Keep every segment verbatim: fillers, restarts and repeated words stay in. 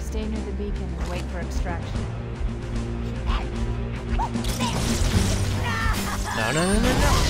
stay near the beacon and wait for extraction. No, no, no, no, no.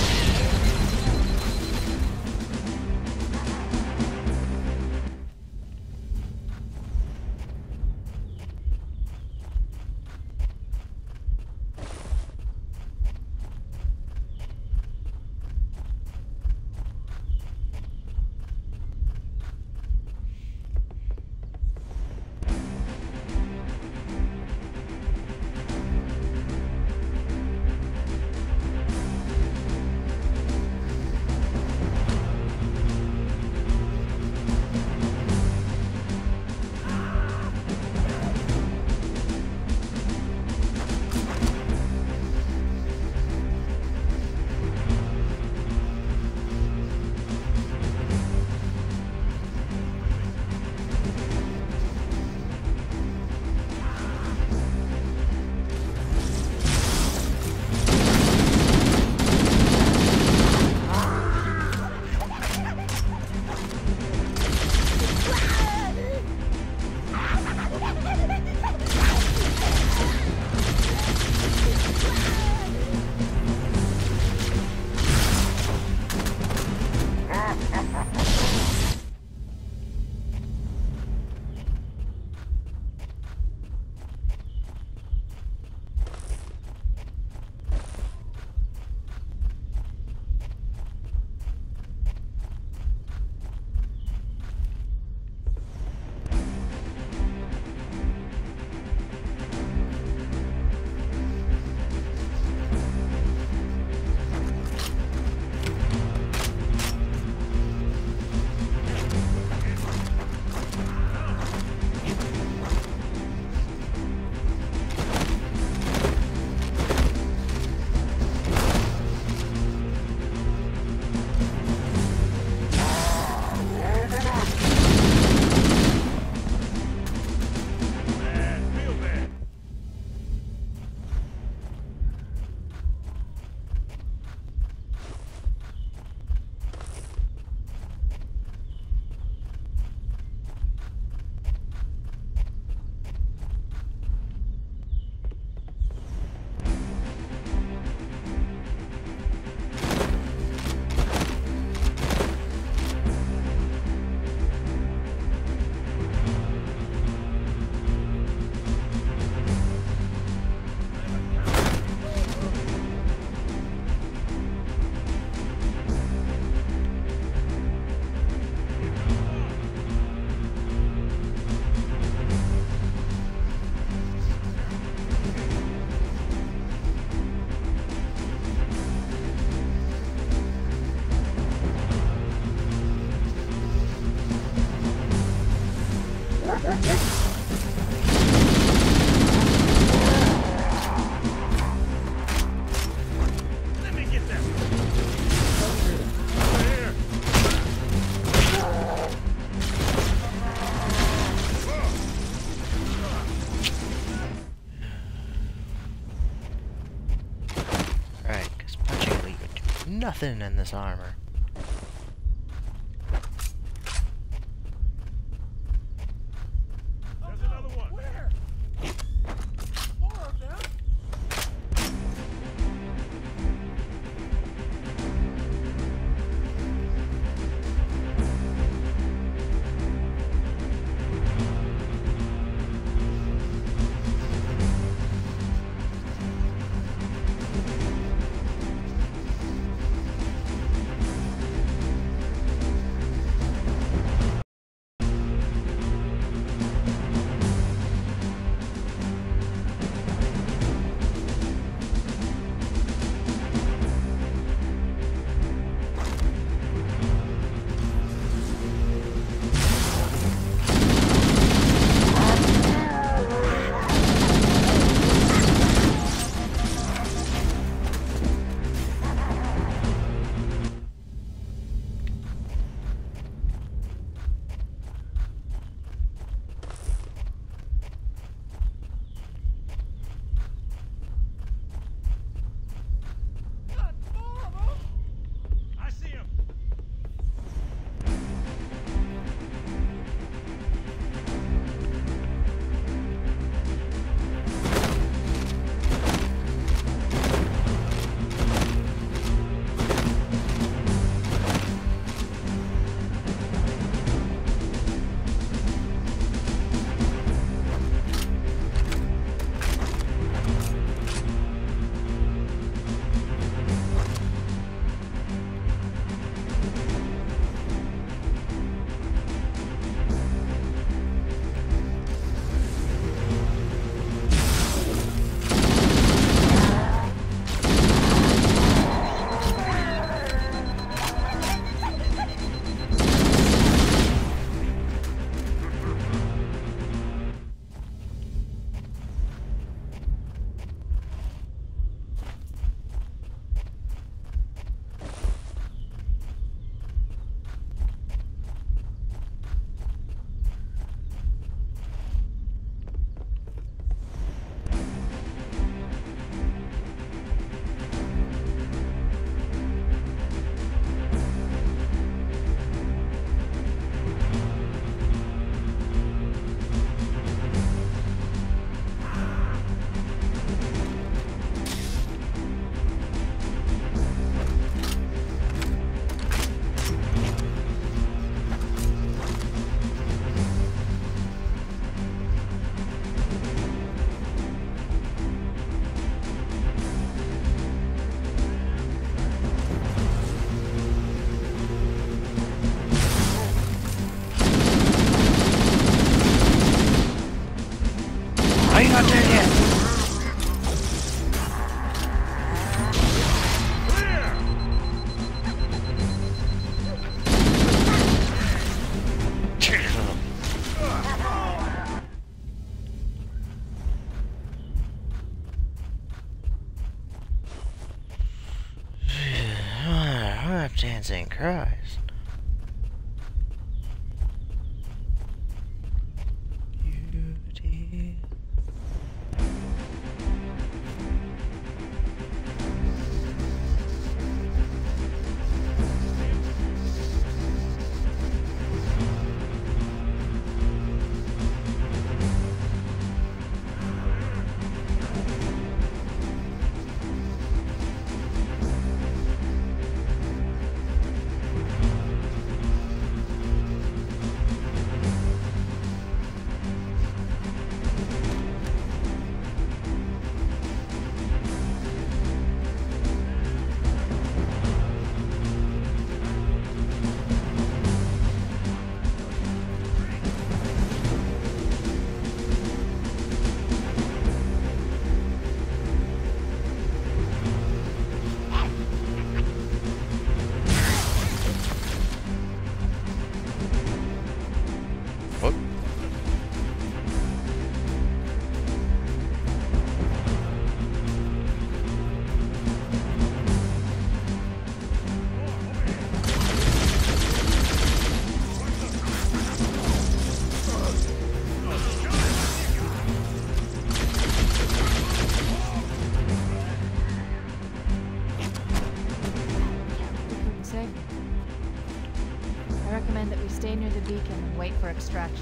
Nothing in this armor. There's another one. Where? More of them? Why are you not dead yet? I'm dancing Christ. Beauty. What? We couldn't save him. I recommend that we stay near the beacon and wait for extraction.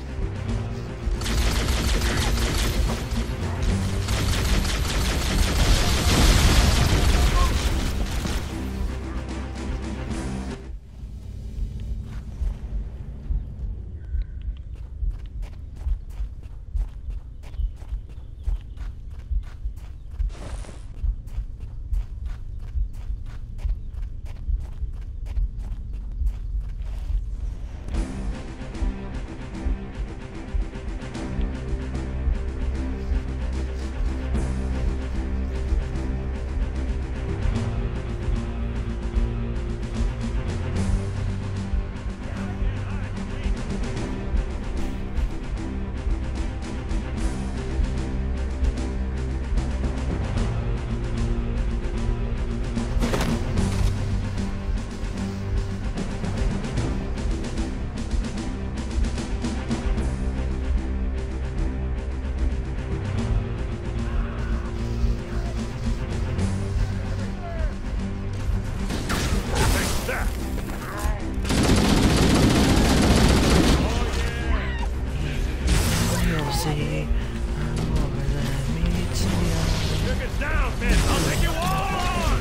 You'll see, I'm more than meets the eye. Took it down, man. I'll take you all on.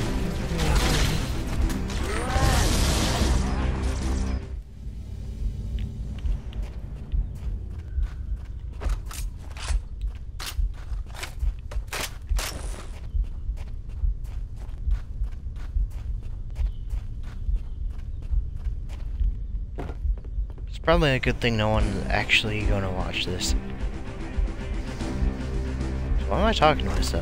It's probably a good thing no one's actually gonna watch this. Why am I talking to myself?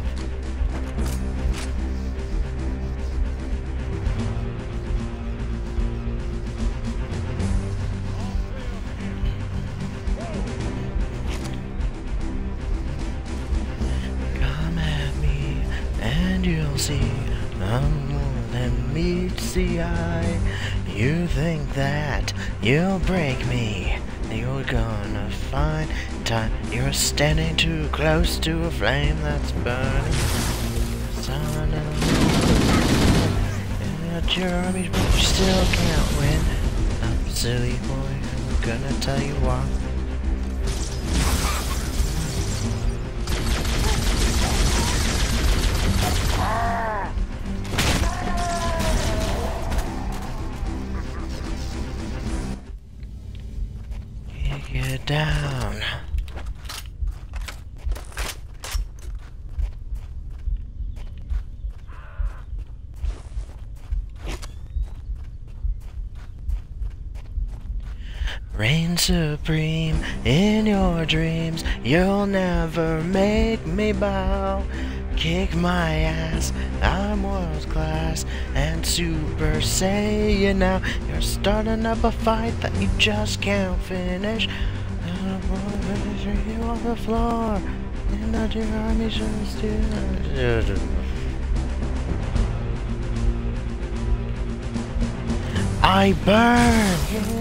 Come at me and you'll see I'm more than meets the eye. You think that you'll break me, you're gonna find time. You're standing too close to a flame that's burning. Son of at your armies, but you still can't win. I'm silly boy, I'm gonna tell you why. Get down. Reign supreme in your dreams, you'll never make me bow. Kick my ass, I'm world class and Super Saiyan now. You're starting up a fight that you just can't finish. You on the floor, and not your army should still. I burn.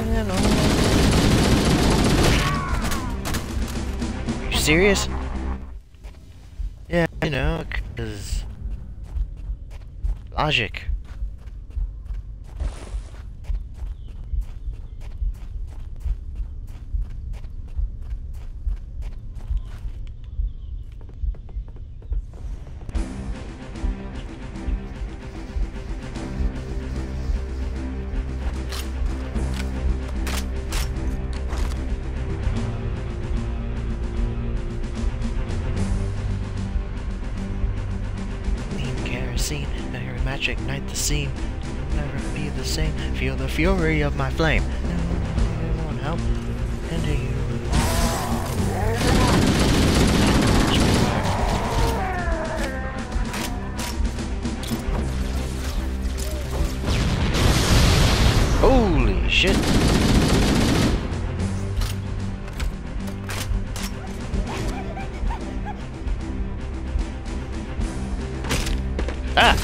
You serious? Yeah, you know, cause logic. Scene, I hear a magic ignite the scene. It'll never be the same. Feel the fury of my flame. Anyone help? And do you? Holy shit! Ah!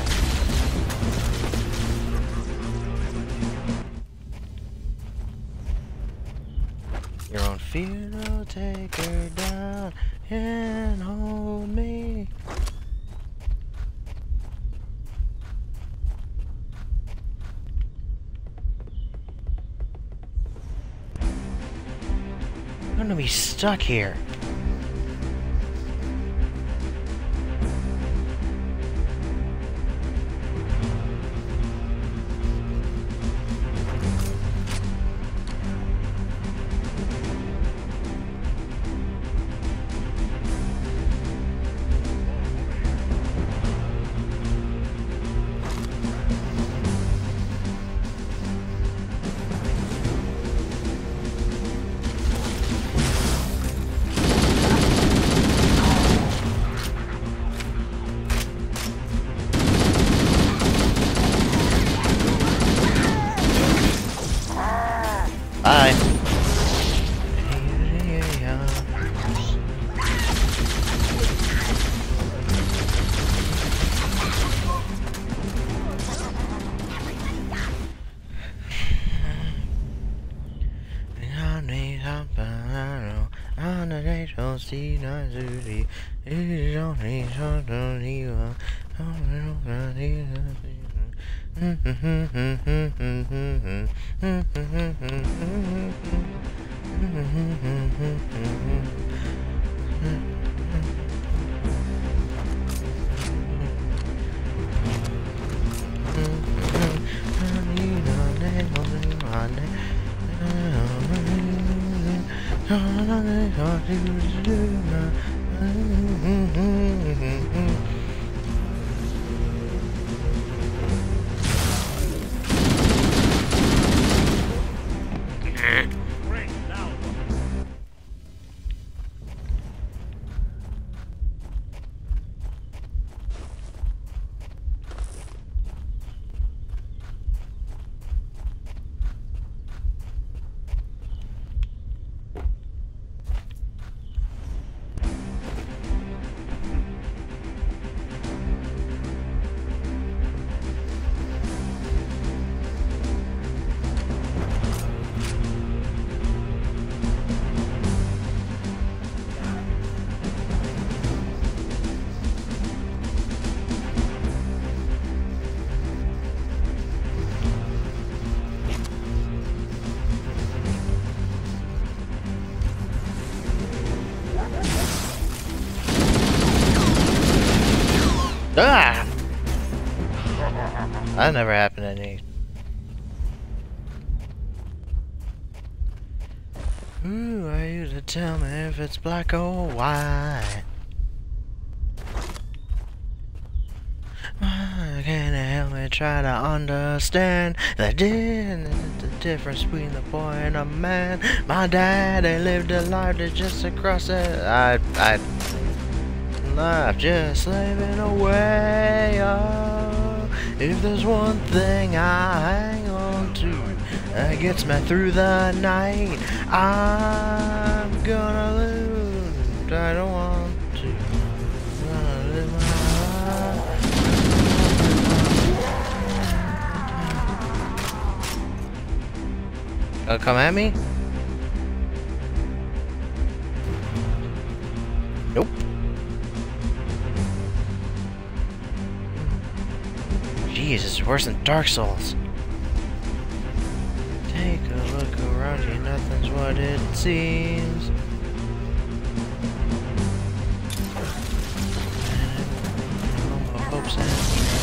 Your own fear will take her down and hold me. I'm gonna be stuck here. Bye. Ah! That never happened to me. Who are you to tell me if it's black or white? I can you help me try to understand the, di the difference between the boy and a man? My daddy lived a life that's just across it. I, I, life just slaving away. Oh, if there's one thing I hang on to that gets me through the night, I'm gonna lose. I don't want to. I'm gonna live my life. Uh, come at me? Nope. Jeez, it's worse than Dark Souls. Take a look around you, nothing's what it seems. And hopes and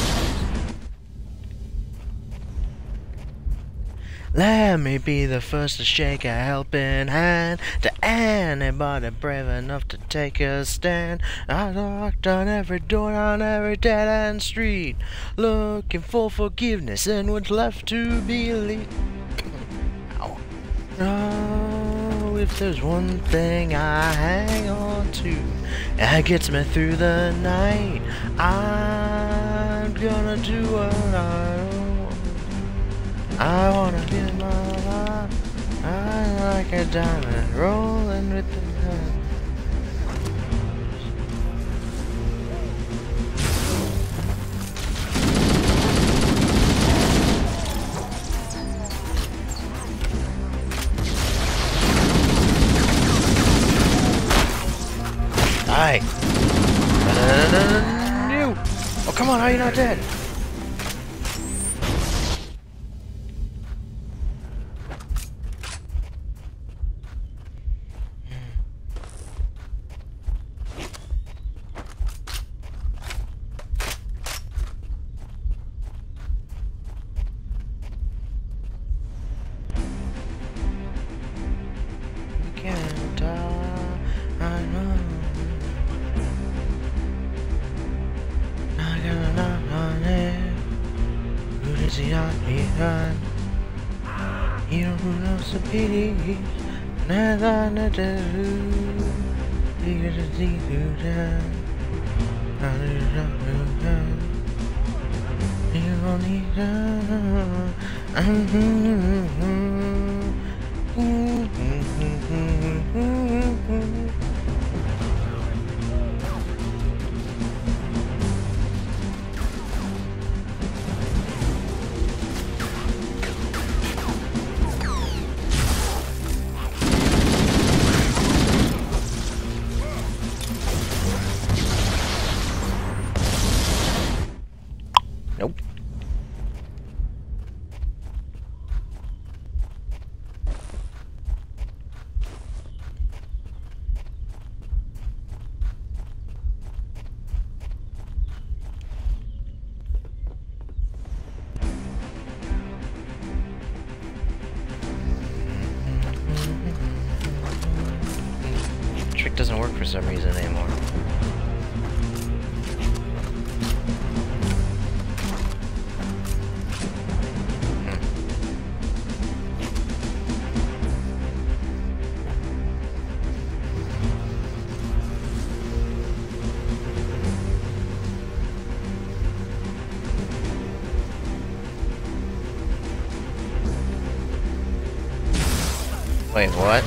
let me be the first to shake a helping hand to anybody brave enough to take a stand. I knocked on every door on every dead-end street, looking for forgiveness and what's left to believe. Ow. Oh, if there's one thing I hang on to that gets me through the night, I'm gonna do what I want. I wanna feel my life. I like a diamond rolling with the sun. Die! No! Oh, come on, how are you not dead? Can't die, I know. Not gonna knock on it. Who does he not behind? You know who knows the pity? Nothing to do. You get to see who down. I do not know down. You don't need down. Nope. Trick doesn't work for some reason anymore. Wait, what?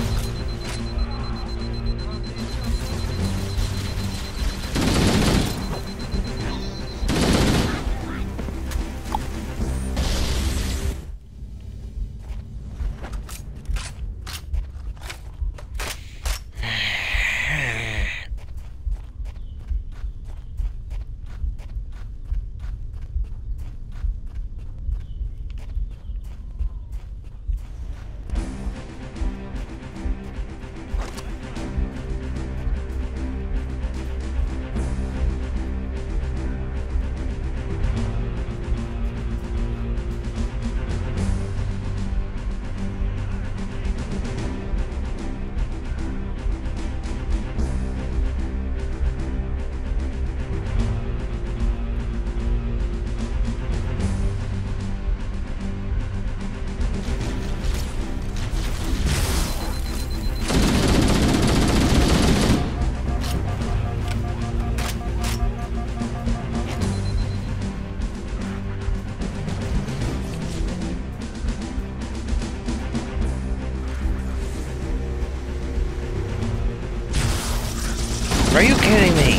Are you kidding me?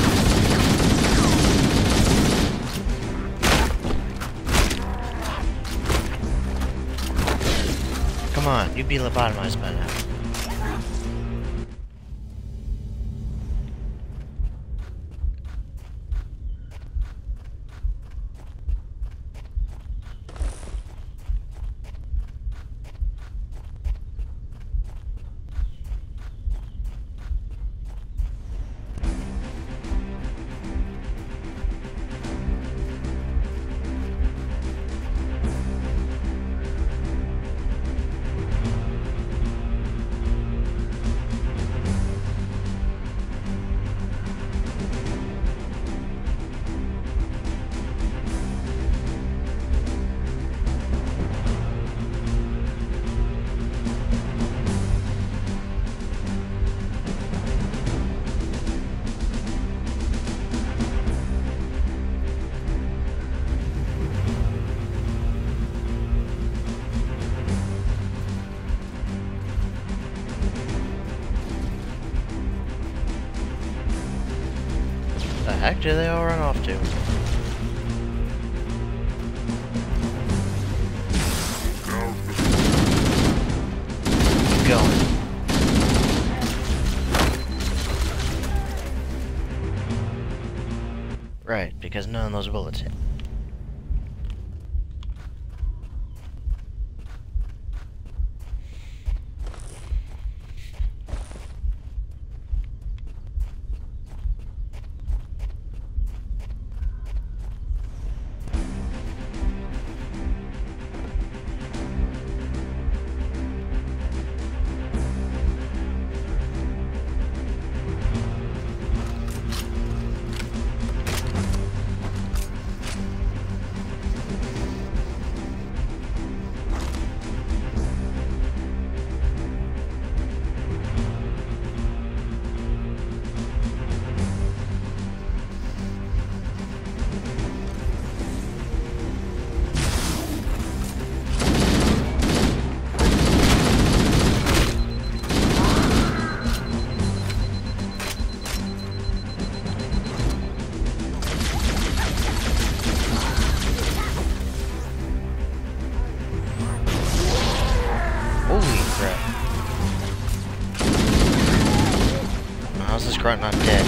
Come on, you'd be lobotomized by now. The heck do they all run off to? Keep going. Right, because none of those bullets hit. How's this grunt not dead?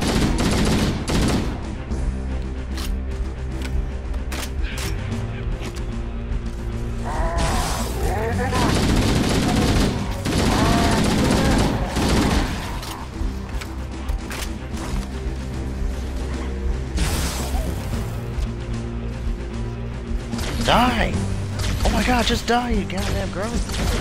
Die! Oh my god, just die, you goddamn grunt!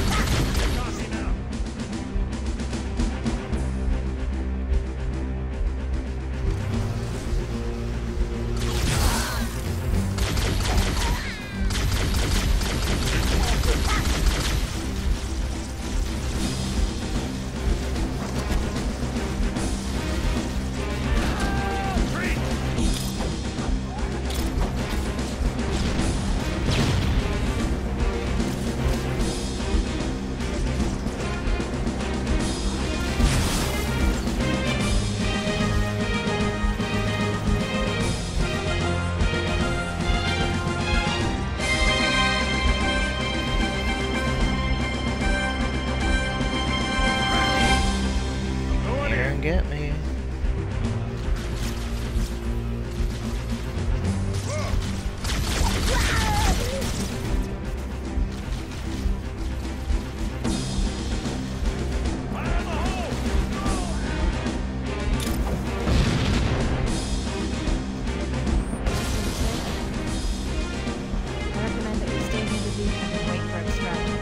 Get me. I recommend that we stay near the beacon and wait for extraction.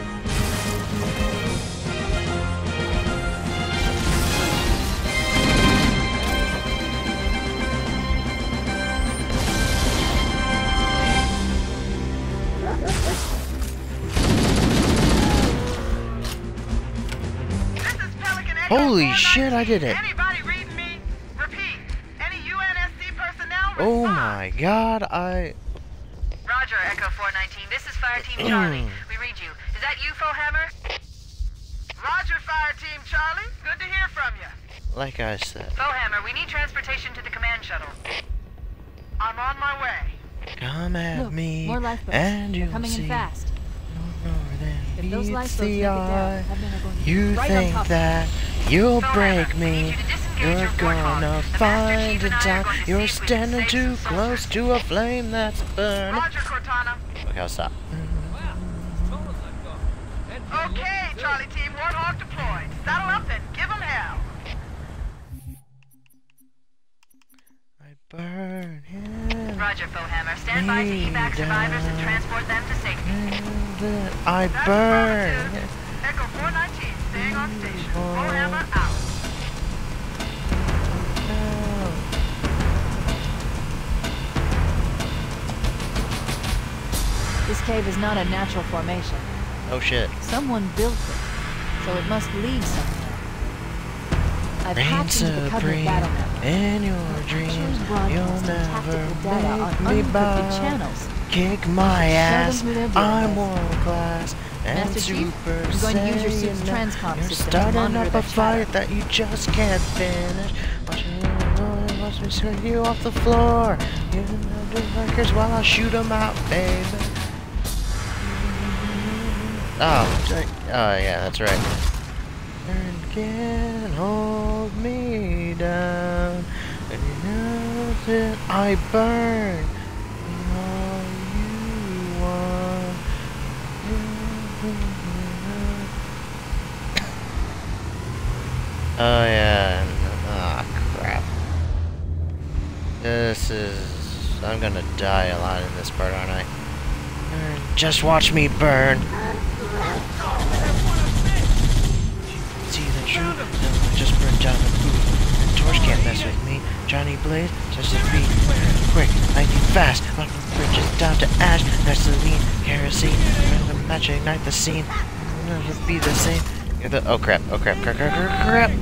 Holy shit, I did it! Anybody reading me? Repeat. Any U N S C personnel? Oh respond. my god, I... Roger, Echo four nineteen. This is Fire Team Charlie. We read you. Is that you, Hammer? Roger, Fire Team Charlie. Good to hear from you. like I said, Bowhammer, we need transportation to the command shuttle. I'm on my way. come at Look, me more lifeboats. and They're you'll coming see. in fast. No more than If those meets lifeboats the make it down, eye. that men are going to You be right on think top of that you'll Bowhammer, break we need me? you to disengage You're your gonna warthog. The Master find Chief a and I are time. going to You're see if we can standing save too some close soldiers. to a flame that's burning. Roger, Cortana. Okay, I'll stop. Wow, as tall as I've got. And you Okay, look good. Charlie Team, Warthog deployed. Saddle up and give them hell. I burn him. Roger, Bowhammer. Stand by to evac survivors and transport them to safety. I That's burn. affirmative. Echo four nineteen, staying on station. Bowhammer out. This cave is not a natural formation. Oh shit. Someone built it, so it must lead somewhere. I've Reign hacked into the Covenant supreme battle network. in your Actually dreams. You'll broadcasting never tactical data on make me unencrypted bow. channels. Kick my Show them ass. who they're dealing I'm with. world class and Master Chief, super I'm going to use your saiyan. suit's transcom You're system to starting monitor up the a fight chatter. that you just can't finish. Watch me, watch me swing you off the floor. You know, do markers while I shoot 'em out, baby. Oh, sorry. Oh yeah, that's right. And can't hold me down. And you know that I burn all you want. Oh yeah. Ah, crap. This is. I'm gonna die a lot in this part, aren't I? Burn. Just watch me burn. See the truth? No, I just burned down the booth. And Torch can't mess with me. Johnny Blaze, just a beat. Quick, lightning fast. On the bridges down to ash. Gasoline, kerosene. Remember the match, ignite the scene. It'll never be the same. You're the. Oh crap! Oh crap! Crap! Crap! Crap! crap.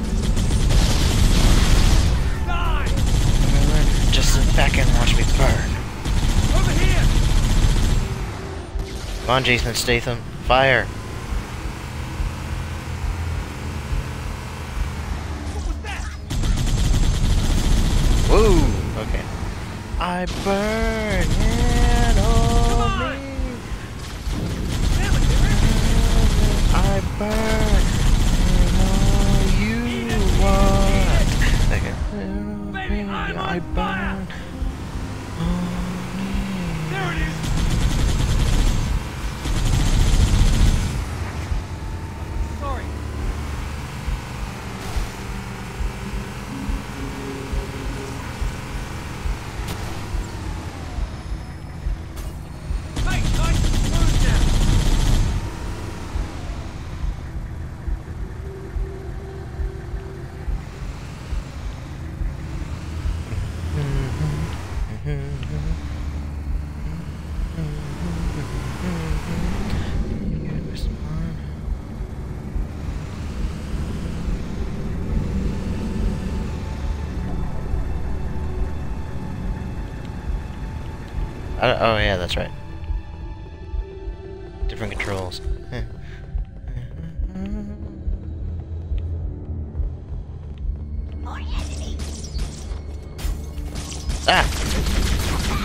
Just sit back and watch me burn. Over here! Come on, Jason Statham. Fire. What was that? Woo! Okay. I burn and on me. Damn it, Derek! I burn and all you want. Okay. Baby, I'm I on fire. burn. There it is! Sorry. Hey, nice and smooth now. I don't- oh yeah, that's right. Different controls. Ah!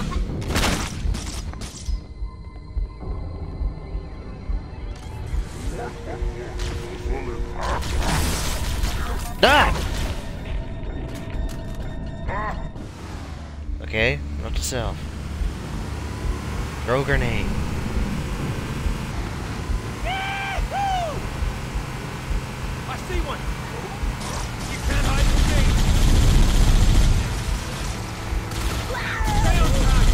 Ah! Okay, note to self. Throw grenade. I see one. You can't hide from me. Stay on target.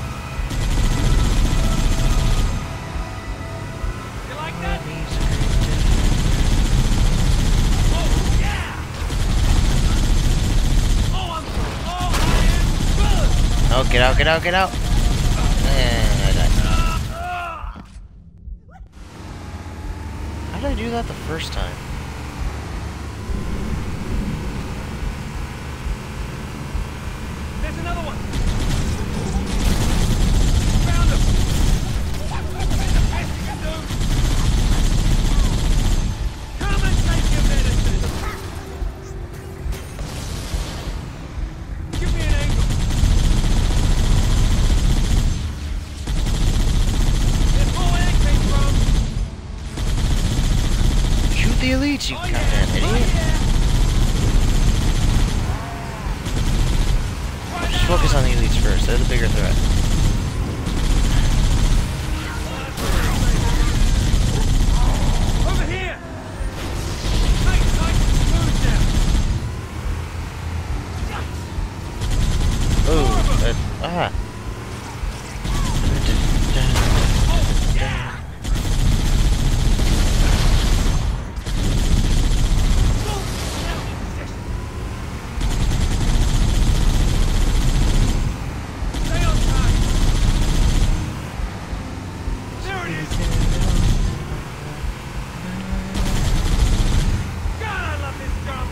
You like that? Oh, yeah! Oh, I'm oh, I am good. Oh, get out, get out, get out! And I died. How did I do that the first time? There's another one. Found him. Come and take your medicine. focus on the elites first. They're the bigger threat. Over here! Nice, nice, smooth down. Oh, uh, ah. Stay on target. There it is. God, I love this jump.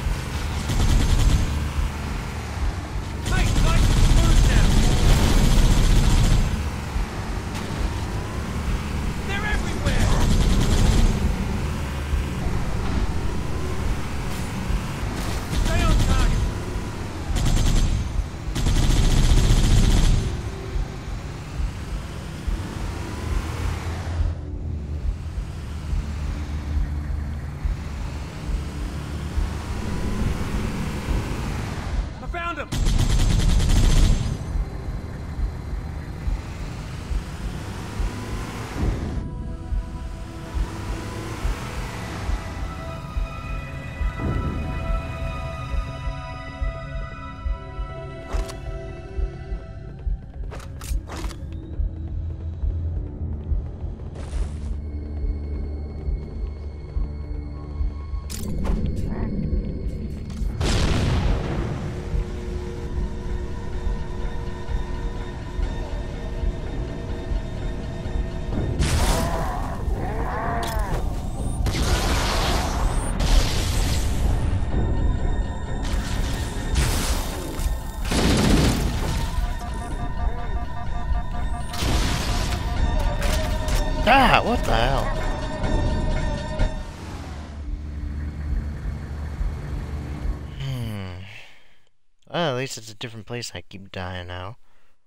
Nice, nice, smooth down. They're everywhere. Stay on target. I found him. Ah, what the hell? Hmm. Well, at least it's a different place. I keep dying now.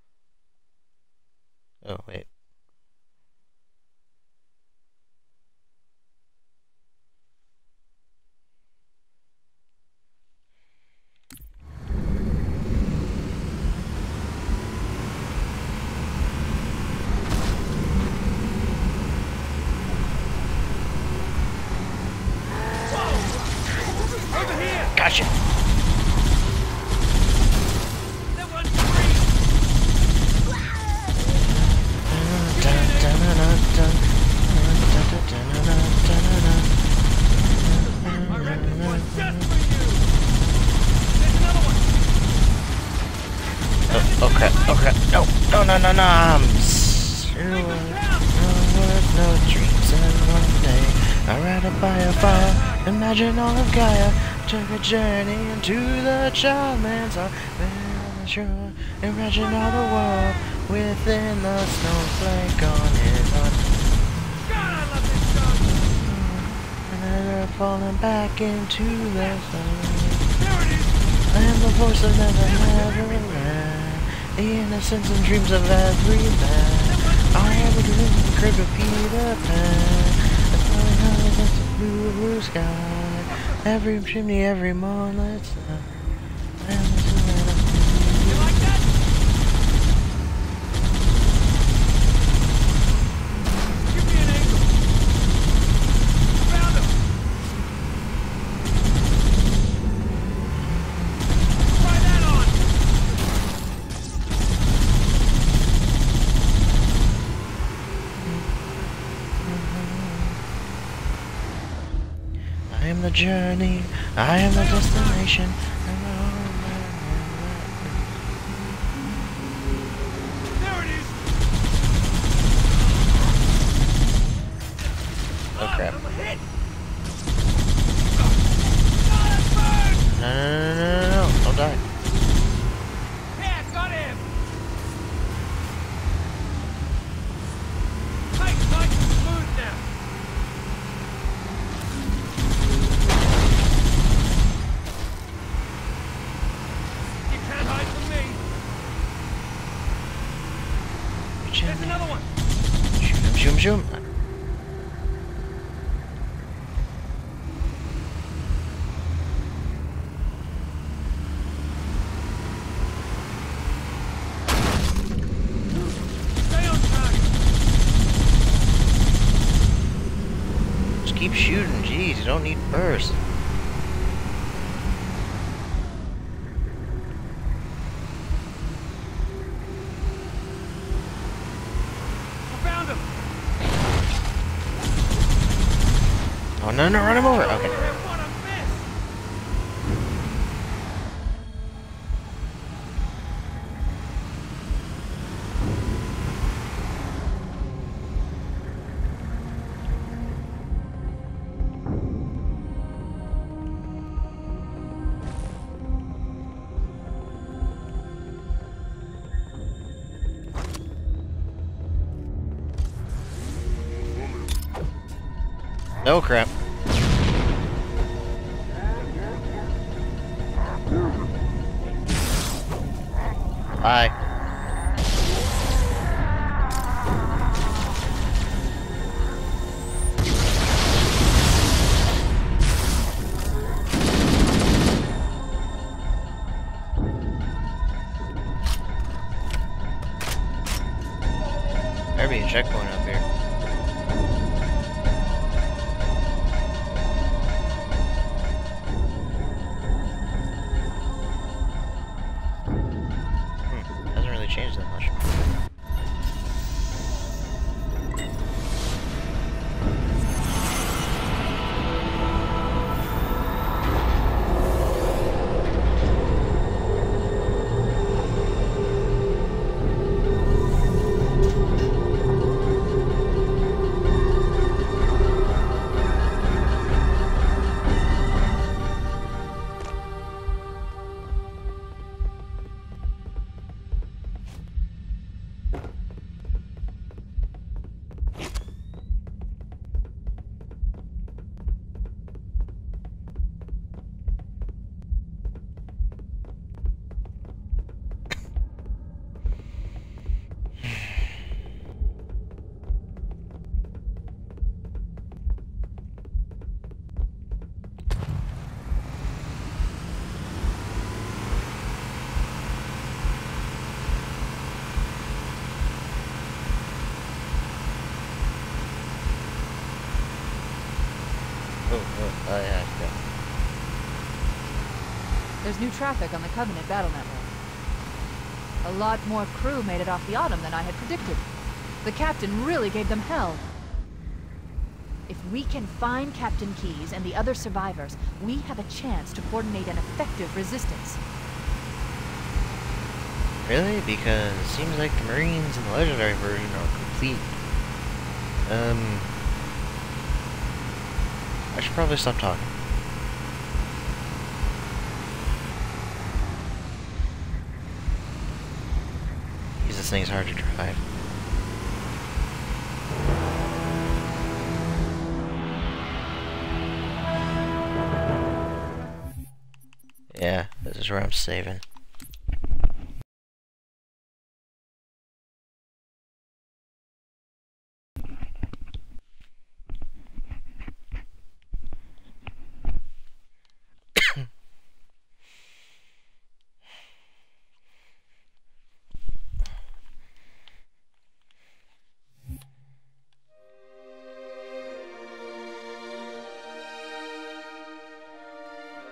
Oh, wait. Over here. Gotcha! That one's free. I reckon one just for you. There's another one. Oh, okay, okay. No, no, no, no, no. I'm sure Make them no count. work, no dreams, and one day I ride up by a fire. Imagine all of Gaia took a journey into the child man's heart. There on the shore, imagine all the world within the snowflake on his heart. God, I love this song. And they're falling back into the sun. There it is. I am the voice of never, never land. The innocence and dreams of every man. I am the dream of the crib of Peter Pan. The falling high against the blue, blue sky. Every chimney, every moonlit sun. I am the silhouette of You like that? Give me an angle. Found him. Try that on. I am the journey, I am the destination. There it is. Oh crap. I'm a hit. No, no, no, no, no, no, don't die. Yeah, got him. Nice, nice and smooth now. You can't hide from me. There's another one. Shoot him, shoot him, shoot him. keep shooting. Jeez, you don't need burst. I found him! Oh, no, no, run him over. Okay. What a mess! Oh, crap. Bye. There'd be a checkpoint up here. Hmm, hasn't really changed that much. Oh, oh, oh yeah, yeah. There's new traffic on the Covenant battle network. A lot more crew made it off the Autumn than I had predicted. The captain really gave them hell. If we can find Captain Keyes and the other survivors, we have a chance to coordinate an effective resistance. Really? Because it seems like the Marines in the Legendary version are complete. Um... I should probably stop talking. Because this thing's hard to drive. Yeah, this is where I'm saving.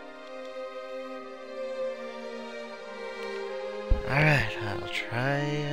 Alright, I'll try